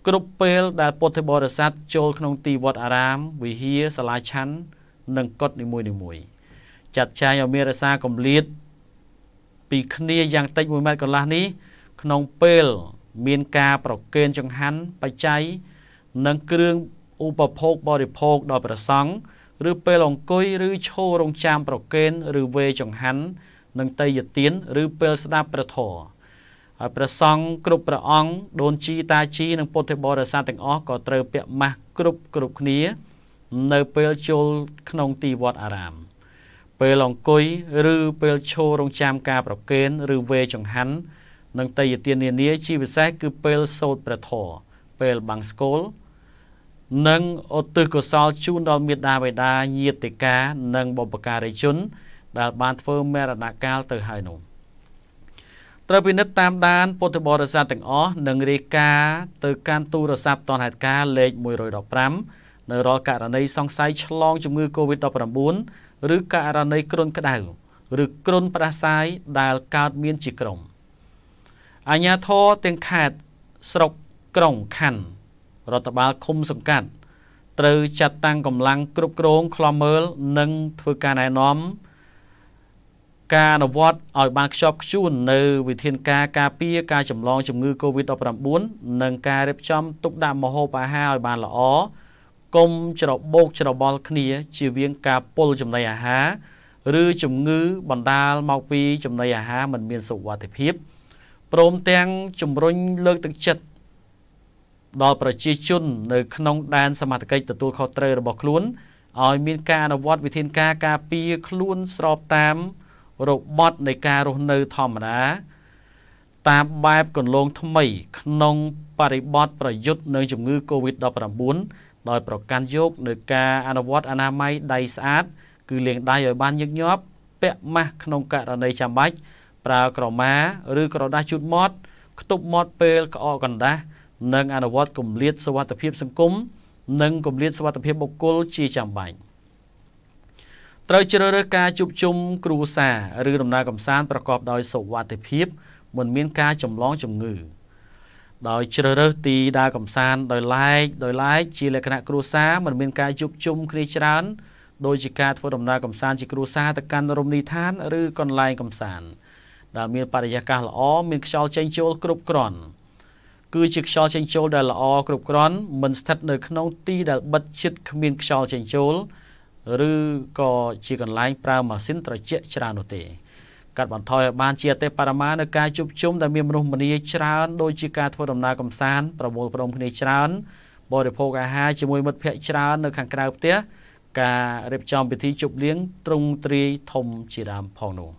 គ្រប់ពេលដែលពុទ្ធបរិស័ទចូលក្នុងទីវត្តអារាមវិហារសាលាឆាន់និងកុដិនីមួយៗចាត់ចែងឲ្យមានរក្សាកម្លៀតពីគ្នាយ៉ាងតិចមួយម៉ែត្រកន្លះនេះក្នុងពេលមានការប្រគេនចង្ហាន់បច្ច័យនិងគ្រឿងឧបភោគបរិភោគដល់ព្រះសង្ឃឬពេលអង្គុយឬឈររង់ចាំប្រគេនឬវេចង្ហាន់និងតេយ្យទានឬពេលស្ដាប់ព្រះធម៌ហើយព្រះសង្ឃគ្រប់ព្រះអង្គដូនជីតាជីនិងពុទ្ធបរិស័ទទាំងអស់ក៏ត្រូវពាក់ម៉ាស់គ្រប់គ្រប់គ្នានៅពេលចូលក្នុងទីវត្តអារាមពេលអង្គុយឬពេលឈររង់ចាំការប្រគេនឬវេចង្ហាន់និងតេយ្យទាននានាជាពិសេសគឺពេលសូត្រព្រះធម៌ពេលបាំងស្គលនិងឧទ្ទិសកុសលជូនដល់មាតាបិតាញាតិកានិងបុព្វការីជនដែលបានធ្វើមរណកាលទៅហើយនោះត្រូវពិនិត្យតាមដានពុទ្ធបរិស័ទទាំងអស់និងរាយការណ៍ទៅកាន់ទូរស័ព្ទទាន់ហេតុការណ៍លេខមួយមួយប្រាំនៅរាល់ករណីសង្ស័យឆ្លងជំងឺ កូវីដ ដប់ប្រាំបួន ឬករណីគ្រុនក្តៅឬគ្រុនផ្ដាសាយដែលកើតមានជាក្រុមអាជ្ញាធរទាំងខេត្តស្រុកក្រុងខណ្ឌរដ្ឋបាលឃុំសង្កាត់ត្រូវចាត់តាំងកម្លាំងគ្រប់គ្រងឃ្លាំមើលនិងធ្វើការណែនាំការអនុវត្តឲ្យបានខ្ជាប់ខ្ជួននៅវិធានការការពារការចម្លងជំងឺ កូវីដ ដប់ប្រាំបួន និងការរៀបចំទុកដាក់ម្ហូបអាហារឲ្យបានល្អកុំច្របូកច្របល់គ្នាជៀសវាងការពុលចំណីអាហារឬជំងឺបណ្ដាលមកពីចំណីអាហារមិនមានសុវត្ថិភាពព្រមទាំងជំរុញលើកទឹកចិត្តដល់ប្រជាជននៅក្នុងដែនសមត្ថកិច្ចទទួលខុសត្រូវរបស់ខ្លួនឲ្យមានការអនុវត្តវិធានការការពារខ្លួនស្របតាមរបត់នៃការរស់នៅធម្មតាតាមបែបគន្លងថ្មីក្នុងបរិបទប្រយុទ្ធនឹងជំងឺ កូវីដ ដប់ប្រាំបួន ដោយប្រកាន់យកនៅការអនុវត្តអនាម័យដៃស្អាតគឺលាងដៃឲ្យបានញឹកញាប់ពាក់ម៉ាស់ក្នុងករណីចាំបាច់ប្រើក្រមាឬក្រដាសជូតមាត់ខ្ទប់មាត់ពេលក្អកកណ្ដាស់និងអនុវត្តគម្លាតសុវត្ថិភាពសង្គមនិងគម្លាតសុវត្ថិភាពបុគ្គលជាចាំបាច់ត្រូវជ្រើសរើសការជួបជុំគ្រួសារឬដំណើរកម្សាន្តប្រកបដោយសុវត្ថិភាពមិនមានការចម្លងជំងឺដោយជ្រើសរើសទីដើរកម្សាន្តដោយឡែកដោយឡែកជាលក្ខណៈគ្រួសារមិនមានការជួបជុំគ្នាច្រើនដោយជាការធ្វើដំណើរកម្សាន្តជាគ្រួសារទៅកាន់រមណីយដ្ឋានឬកន្លែងកម្សាន្តដែលមានបរិយាកាសល្អមានខ្យល់ចេញចូលគ្រប់គ្រាន់គឺជាខ្យល់ចេញចូលដែលល្អគ្រប់គ្រាន់មិនស្ថិតនៅក្នុងទីដែលបិទជិតគ្មានខ្យល់ចេញចូលឬក៏ជាកន្លែងប្រើម៉ាស៊ីនត្រជាក់ច្រើននោះទេកាត់បន្ថយឲ្យបានជាអតិបរមានៅការជួបជុំដែលមានមនុស្សម្នាច្រើនដូចជាការធ្វើដំណើរកម្សាន្តប្រមូលផ្តុំគ្នាច្រើនបរិភោគអាហារជាមួយមិត្តភ័ក្តិច្រើននៅខាងក្រៅផ្ទះការរៀបចំពិធីជប់លៀងទ្រង់ទ្រាយធំជាដើមផងនោះ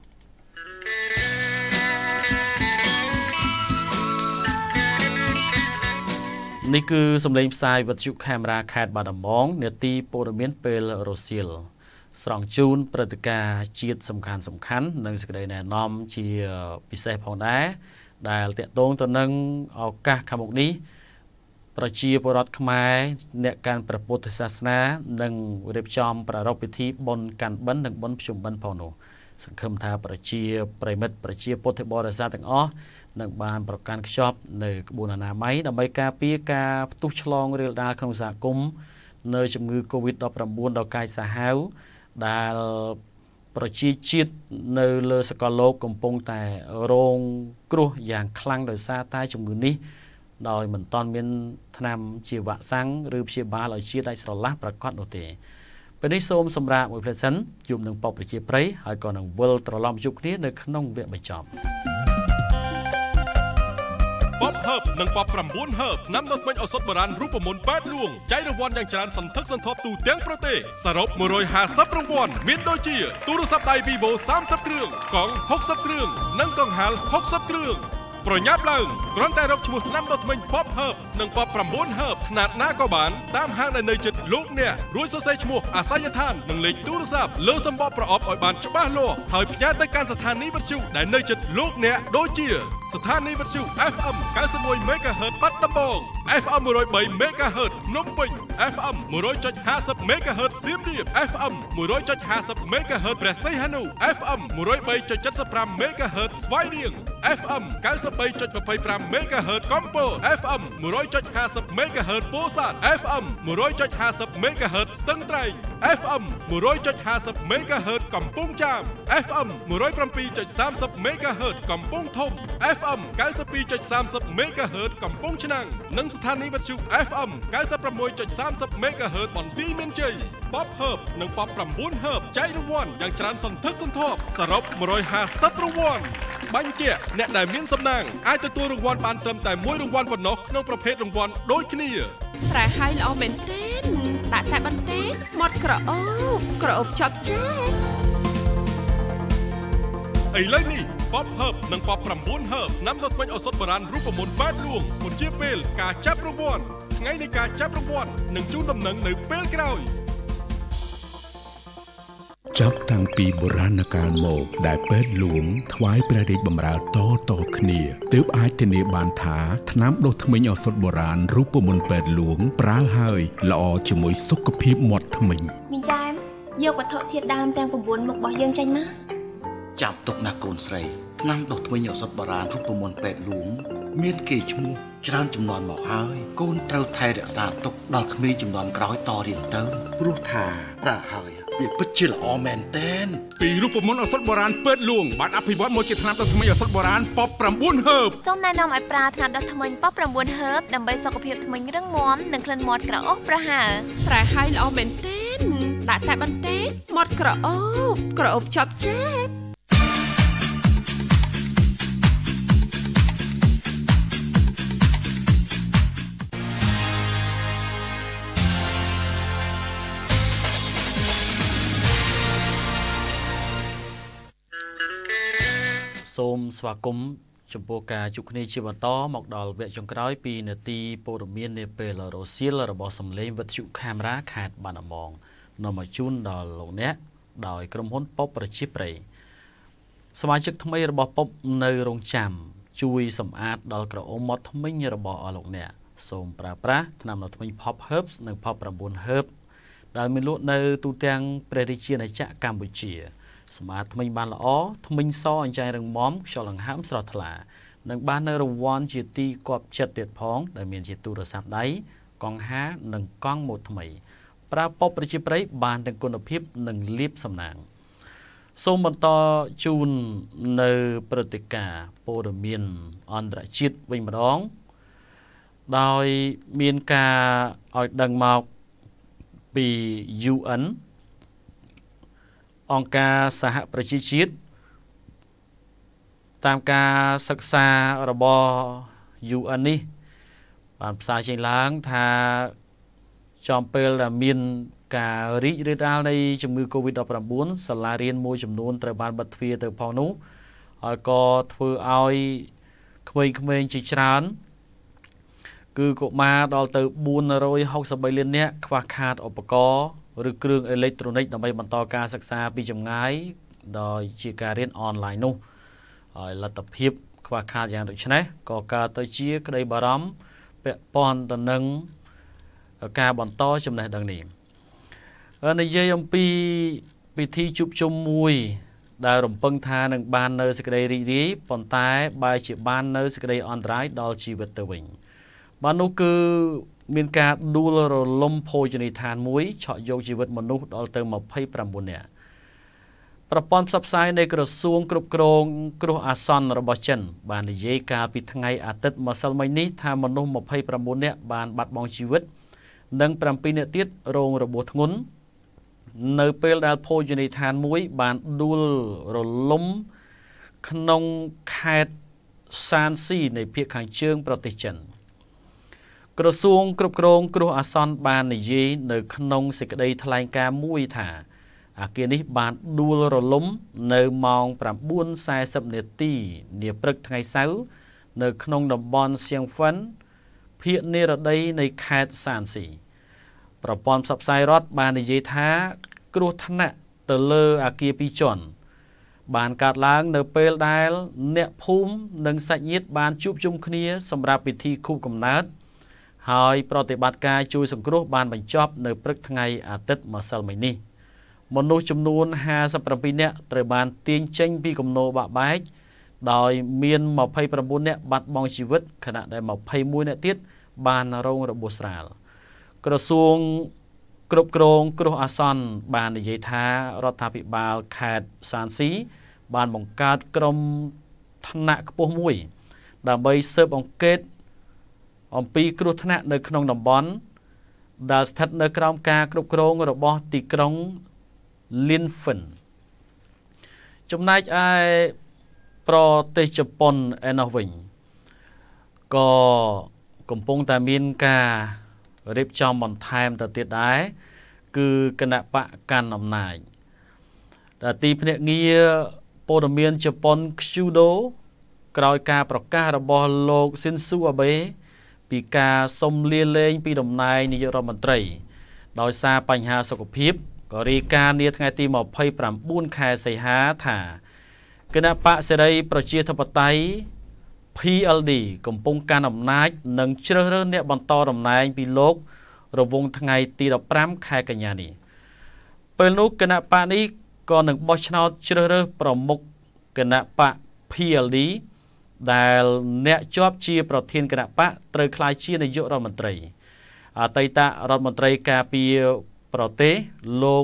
នេះគឺសម្លេងផ្សាយវិទ្យុកាមេរ៉ាខេត្តបាត់ដំបងនាទីព័ត៌មានពេលរសៀលស្រង់ជូនព្រឹត្តិការណ៍ជាតិសំខាន់សំខាន់និងសេចក្តីណែនាំជាពិសេសផងដែរដែលតាក់ទងទៅនឹងឱកាសខាងមុខនេះប្រជាពលរដ្ឋខ្មែរអ្នកកាន់ព្រះពុទ្ធសាសនានិងរៀបចំប្រារព្ធពិធីបុណ្យកាន់បិណ្ឌនិងបុណ្យភ្ជុំបិណ្ឌផងនោះសង្ឃឹមថាប្រជាប្រិមិត្តប្រជាពុទ្ធបរិស័ទទាំងអស់នឹងបានប្រកាន់ខ្ជាប់នៅក្បួនអនាម័យដើម្បីការពារការផ្ទុះឆ្លងរាលដាលក្នុងសហគមន៍នៅជំងឺ កូវីដ ដប់ប្រាំបួន ដល់កាយសាហាវដែលប្រជាជាតិនៅលើសកលលោកកំពុងតែរងគ្រោះយ៉ាងខ្លាំងដោយសារតែជំងឺនេះដោយមិនទាន់មានថ្នាំជាវ៉ាក់សាំងឬព្យាបាលឲ្យជាដាច់ស្រឡះប្រកបនោះទេពេលនេះសូមសម្រាប់មួយផ្លេតសិនជួបនឹងប៉ុបប្រជាប្រិយហើយក៏នឹងវិលត្រឡប់ជួបគ្នានៅក្នុងវគ្គបញ្ចប់ប៉ុបហឺបនិងប៉ុបប្រាំបួនហឺបឆ្នាំដុតមិញឱសថបុរាណរូបមន្តប៉ែតលួងចែករង្វាន់យ៉ាងច្រើនសន្ធឹកសន្ធាប់ទូទាំងប្រទេសសរុបមួយរយហាសិបរង្វាន់មានដូចជាទូរស័ព្ទដៃ Vivo សាមសិបគ្រឿងកង់ហុកសិបគ្រឿងនិងកង្ហាលហុកសិបគ្រឿងប្រញាប់ឡើងគ្រាន់តែរកឈ្មោះឆ្នាំដុតមិញប៉ុបហឺបនិងប៉ុបប្រាំបួនហឺបខ្នាតណាក៏បានតាមហាងដែលនៅជិតលោកអ្នករួចសរសេរឈ្មោះអាសយដ្ឋាននិងលេខទូរស័ព្ទលើសម្បកប្រអប់ឲ្យបានច្បាស់លាស់ហើយផ្ញើទៅកាន់ស្ថានីយ៍វិទ្យុដែលនៅជិតលោកអ្នកដូចជាស្ថានីយ៍វិទ្យុ เอฟ เอ็ม เก้าสิบเอ็ด មេហ្គាហឺត បាត់ដំបង เอฟ เอ็ม หนึ่งร้อยสาม មេហ្គាហឺត ភ្នំពេញ เอฟ เอ็ม หนึ่งร้อยห้าสิบ មេហ្គាហឺត សៀមរាប เอฟ เอ็ม หนึ่งร้อยห้าสิบ មេហ្គាហឺត ព្រះសីហនុ เอฟ เอ็ม หนึ่งร้อยสาม เจ็ดสิบห้า មេហ្គាហឺត ស្វាយរៀងเอฟ เอ็ม เก้าสิบแปดจุดยี่สิบห้า เมกะเฮิรตซ์កំពត เอฟ เอ็ม หนึ่งร้อยห้าสิบ เมกะเฮิรตซ์ពោធិ៍សាត់ เอฟ เอ็ม หนึ่งร้อยห้าสิบ เมกะเฮิรตซ์ស្ទឹងត្រែង เอฟ เอ็ม หนึ่งร้อยห้าสิบ เมกะเฮิรตซ์កំពង់ចាម เอฟ เอ็ม หนึ่งร้อยเจ็ดจุดสามสิบ เมกะเฮิรตซ์កំពង់ធំ เอฟ เอ็ม เก้าสิบสองจุดสามสิบ เมกะเฮิรตซ์កំពង់ឆ្នាំងនិងស្ថានីយ៍វិទ្យុ เอฟ เอ็ม เก้าสิบหกจุดสามสิบ เมกะเฮิรตซ์បន្ទាយមានជ័យ Pop Herb និង Pop 9 Herb ចែករង្វាន់យ៉ាងច្រើនសន្ធឹកសន្ធាប់សរុបmột trămห้าสิบរង្វាន់បាញ់ជាអ្នកដែលមានសំណាងអាចទទួលរង្វាន់បានត្រឹមតែមួយរង្វាន់ប៉ុណ្ណោះក្នុងប្រភេទរង្វាន់ដូចគ្នាប្រែហើយល្អមែនទេដាក់តែបន្តិចមាត់ក្រអូបក្រអូបជាប់ចាឥឡូវនេះ Pop Herb និង Pop 9 Herb នាំទៅពេញឱសថបុរាណរូបមន្តបែបលួងមុនជាពេលការចាប់រង្វាន់ថ្ងៃនៃការចាប់រង្វាន់នឹងជូនដំណឹងនៅពេលក្រោយចាប់តាំងពីបុរាណកាលមកដែលពេទ្យលួងថ្វាយព្រះរាជបម្រើតតគ្នាទើបអាចធានាបានថាថ្នាំដុសធ្មេញឱសថបុរាណរូបមន្តពេទ្យលួងប្រើហើយល្អជាមួយសុខភាពមាត់ធ្មេញមីងចែមយកវត្ថុធាតុដើមទាំង៩មុខរបស់យើងចេញមកចាំទុកណាកូនស្រីថ្នាំដុសធ្មេញឱសថបុរាណរូបមន្តពេទ្យលួងមានគេឈ្មោះច្រើនចំនួនមកហើយកូនត្រូវថែរក្សាទុកដល់ក្មេងចំនួនក្រោយតរៀងទៅព្រោះថាប្រើហើយវាពិតជាល្អមែនទែនពីរូបមន្តឱសថបុរាណពេទ្យលួងបានអភិវឌ្ឍមកជាថ្នាំដុសធ្មេញឱសថបុរាណ Pop 9 Herb សូមណែនាំឲ្យប្រើថ្នាំដុសធ្មេញ Pop 9 Herb ដើម្បីសុខភាពធ្មេញរឹងមាំនិងក្លិនមាត់ក្រអូបប្រហើរប្រែហើយល្អមែនទេដាក់តែបន្តិចមាត់ក្រអូបក្រអូបជាប់ចាសូមស្វាគមន៍ចំពោះការជួបគ្នាជាបន្តមកដល់វគ្គចុងក្រោយពីនាទីព័ត៌មាននាពេលរសៀលរបស់សម្លេងវិទ្យុកាមេរ៉ាខេត្តបាត់ដំបងនាំមកជូនដល់លោកអ្នកដោយក្រុមហ៊ុន Pop ប្រជាប្រិយសមាជិកថ្មីរបស់ Pop នៅរងចាំជួយសម្អាតដល់ក្រអូបមាត់ធ្មេញរបស់លោកអ្នកសូមប្រើប្រាស់ថ្នាំដុសធ្មេញ Pop Herbs និង Pop 9 Herb ដែលមានលក់នៅទូទាំងព្រះរាជាណាចក្រកម្ពុជាសម្អាតធ្មេញបានល្អធ្មេញសអញ្ចឹងរឹងមាំខ្យល់ដង្ហើមស្រស់ថ្លានិងបាននៅរង្វាន់ជាទីគាប់ចិត្តទៀតផងដែលមានជាទូរស័ព្ទដៃកង់ហានិងកង់ម៉ូតថ្មីប្រើ Pop ប្រជាប្រិយបានទាំងគុណភាពនិងលាភសំណាងសូមបន្តជូននៅព្រឹត្តិការណ៍ព័ត៌មានអន្តរជាតិវិញម្ដងដោយមានការឲ្យដឹងមកពី យូ អិន អង្គការសហប្រជាជាតិតាមការសិក្សារបស់ យូ អិន នេះបានផ្សាយចេញឡើងថាចំពេលដែលមានការរីករាលដាលនៃជំងឺ កូវីដ ដប់ប្រាំបួន សាលារៀនមួយចំនួនត្រូវបានបិទទ្វារទៅផងនោះហើយក៏ធ្វើឲ្យក្មេងៗជាច្រើនគឺកុមារដល់ទៅបួនរយហុកសិបបីលាននាក់ខ្វះខាតឧបករណ៍ឬគ្រឿងអេឡិចត្រូនិកដើម្បីបន្តការសិក្សាពីចម្ងាយដោយជាការរៀនអនឡាញនោះហើយលទ្ធភាពខ្វះខាតយ៉ាងដូចនេះក៏កើតទៅជាក្តីបារម្ភពាក់ព័ន្ធទៅនឹងការបន្តចំណេះដឹងនេះនិយាយអំពីពិធីជួបជុំមួយដែលរំពឹងថានឹងបាននៅសេចក្តីរីករាយប៉ុន្តែបែរជាបាននៅសេចក្តីអន្តរាយដល់ជីវិតទៅវិញបាននោះគឺមានការដួលរលំភោជនីយដ្ឋានមួយឆក់យកជីវិតមនុស្សដល់ទៅម្ភៃប្រាំបួននាក់ប្រព័ន្ធផ្សព្វផ្សាយនៃក្រសួងគ្រប់គ្រងគ្រោះអាសន្នរបស់ចិនបាននិយាយកាលពីថ្ងៃអាទិត្យម្សិលមិញនេះថាមនុស្សម្ភៃប្រាំបួននាក់បានបាត់បង់ជីវិតនិងប្រាំពីរនាក់ទៀតរងរបួសធ្ងន់នៅពេលដែលភោជនីយដ្ឋានមួយបានដួលរលំក្នុងខេត្តសានស៊ីនៃភាគខាងជើងប្រទេសចិនក្រសួងគ្រប់គ្រងគ្រោះអាសន្នបាននិយាយនៅក្នុងសេចក្តីថ្លែងការណ៍មួយថាអគារនេះបានដួលរលំនៅម៉ោងប្រាំបួនសែសិបនាទីនាព្រឹកថ្ងៃសៅរ៍នៅក្នុងតំបន់សៀងហ្វិនភាគនិរតីនៃខេត្តសានស៊ីប្រព័ន្ធផ្សព្វផ្សាយរដ្ឋបាននិយាយថាគ្រោះថ្នាក់ទៅលើអគារពីរជាន់បានកើតឡើងនៅពេលដែលអ្នកភូមិនិងសាច់ញាតិបានជួបជុំគ្នាសម្រាប់ពិធីខួបកំណើតហើយប្រតិបត្តិការជួយសង្គ្រោះបានបញ្ចប់នៅព្រឹកថ្ងៃអាទិត្យម្សិលមិញនេះមនុស្សចំនួនហាសិបប្រាំពីរនាក់ត្រូវបានទាញចេញពីគំនរបាក់បែកដោយមានยี่สิบเก้าនាក់បាត់បង់ជីវិតខណៈដែលยี่สิบเอ็ดនាក់ទៀតបានរងរបួសស្រាលក្រសួងគ្រប់គ្រងគ្រោះអាសន្នបាននិយាយថារដ្ឋាភិបាលខេត្តសានស៊ីបានបង្កើតក្រុមថ្នាក់ខ្ពស់មួយដើម្បីស៊ើបអង្កេតអំពីគ្រោះថ្នាក់នៅក្នុងតំបន់ដែលស្ថិតនៅក្រោមការគ្រប់គ្រងរបស់ទីក្រុង Linfen ចំណែកឯប្រទេសជប៉ុនឯណោះវិញក៏កំពុងតែមានការរៀបចំបន្ថែមទៅទៀតដែរគឺគណៈបកកាន់អំណាចដែលទីភ្នាក់ងារព័ត៌មានជប៉ុន Kyodo ក្រោយការប្រកាសរបស់លោក Shinzo Abe ពីការសុំលាលែងពីតំណែងនាយករដ្ឋមន្ត្រីដោយសារបញ្ហាសុខភាពក៏រាយការណ៍នាថ្ងៃទីยี่สิบเก้าខែសីហាថាគណៈបកសេរីប្រជាធិបតេយ្យ พี แอล ดี កំពុងកាន់អំណាចនិងជ្រើសរើសអ្នកបន្តតំណែងពីលោករង្វង់ថ្ងៃទីដប់ប្រាំខែកញ្ញានេះពេលនោះគណៈបកនេះក៏នឹងបោះឆ្នោតជ្រើសរើសប្រមុខគណៈបក พี แอล ดี ដែលអ្នកជាប់ជាប្រធានគណៈបកត្រូវក្លាយជានាយករដ្ឋមន្ត្រីអតីតរដ្ឋមន្ត្រីការពារប្រទេសលោក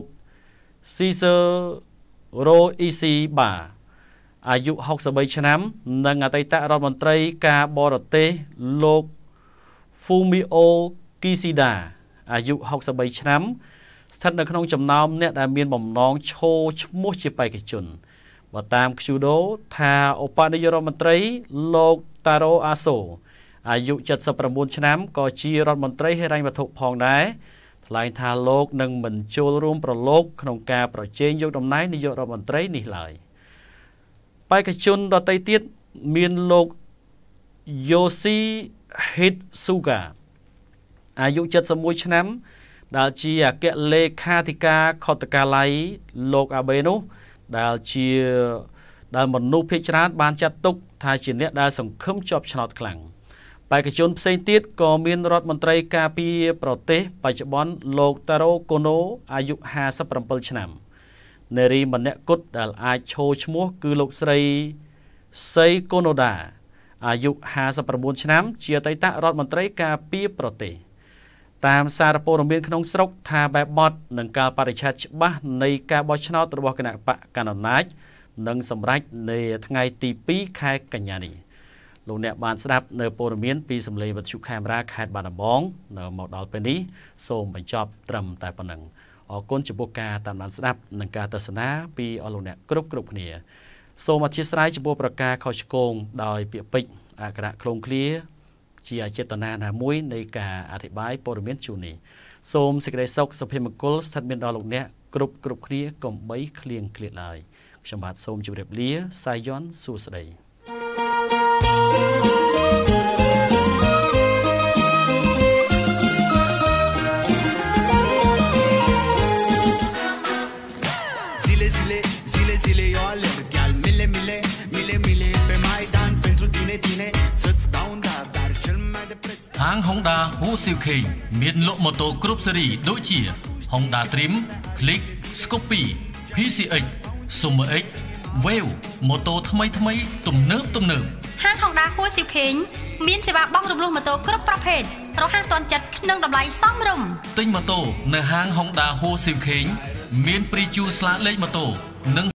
Cicero Isiba អាយុหกสิบสามឆ្នាំនិងអតីតរដ្ឋមន្ត្រីការបរទេសលោក Fumio Kishida អាយុหกสิบสามឆ្នាំស្ថិតនៅក្នុងចំណោមអ្នកដែលមានបំណងឈរឈ្មោះជាបេក្ខជនបើតាម Kyodo ថាឧបនាយករដ្ឋមន្ត្រីលោក Taro Aso អាយុเจ็ดสิบเก้าឆ្នាំក៏ជារដ្ឋមន្ត្រីហិរញ្ញវត្ថុផងដែរថ្លែងថាលោកនឹងមិនចូលរួមប្រឡូកក្នុងការប្រជែងយកតំណែងនាយករដ្ឋមន្ត្រីនេះឡើយបេក្ខជនដទៃទៀតមានលោក Yoshihide អាយុเจ็ดสิบเอ็ดឆ្នាំដែលជាអគ្គលេខាធិការខុទ្ទកាល័យលោកអាបេនោះដែលជាដែលមនុស្សភាគច្រើនបានចាត់ទុកថាជាអ្នកដែលសង្ឃឹមជាប់ឆ្នោតខ្លាំងបេក្ខជនផ្សេងទៀតក៏មានរដ្ឋមន្ត្រីការពារប្រទេសបច្ចុប្បន្នលោក Taro Kono អាយុห้าสิบเจ็ดឆ្នាំនារីម្នាក់គត់ដែលអាចឈរឈ្មោះគឺលោកស្រី Sei Konoda អាយុห้าสิบเก้าឆ្នាំជាអតីតរដ្ឋមន្ត្រីការពារប្រទេសតាមសារព័ត៌មានក្នុងស្រុកថាបែបបទនឹងការបរិច្ឆេទច្បាស់នៃការបោះឆ្នោតរបស់គណៈបកកណ្ដាលអំណាចនឹងសម្រេចនៅថ្ងៃទីពីរខែកញ្ញានេះលោកអ្នកបានស្ដាប់នៅព័ត៌មានពីសម្លេងវិទ្យុកាមេរ៉ាខេត្តបាត់ដំបងនៅមកដល់ពេលនេះសូមបញ្ចប់ត្រឹមតែប៉ុណ្ណឹងអរគុណចំពោះការតាមដានស្ដាប់និងការទស្សនាពីអស់លោកអ្នកគ្រប់គ្រប់គ្នាសូមអធិស្ឋានចំពោះប្រការខុសឆ្គងដោយពាក្យពេចន៍អក្ខរឃ្លោងឃ្លាជាអចេតនាណាមួយនៃការអធិប្បាយព័ត៌មានជូននេះសូមសេចក្តីសុខសុភមង្គលស្ថិតមានដល់លោកអ្នកគ្រប់គ្រប់គ្នាកុំបីឃ្លៀងឃ្លាតឡើយខ្ញុំបាទសូមជម្រាបលាសាយ័ន្តសួស្តីហាង Honda Husqvarna មានលក់ម៉ូតូគ្រប់ស៊េរីដូចជា Honda Dream, Click, Scorpio, พี ซี เอ็กซ์ Summer X, Wave ម៉ូតូថ្មីថ្មីទំនើបទំនើបហាង Honda Husqvarna មានសេវាបង់រំលោះម៉ូតូគ្រប់ប្រភេទរហ័សទាន់ចិត្តក្នុងតម្លៃសមរម្យទិញម៉ូតូនៅហាង Honda Husqvarna មានព្រីជូស្លាកលេខម៉ូតូនិង